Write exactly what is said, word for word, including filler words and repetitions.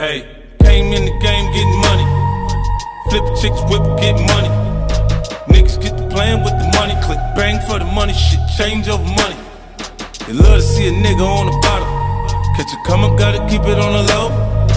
Hey, came in the game getting money. Flip chicks, whip, get money. Niggas get to playing with the money. Click bang for the money, shit change over money. They love to see a nigga on the bottom. Catch a come up, gotta keep it on the low.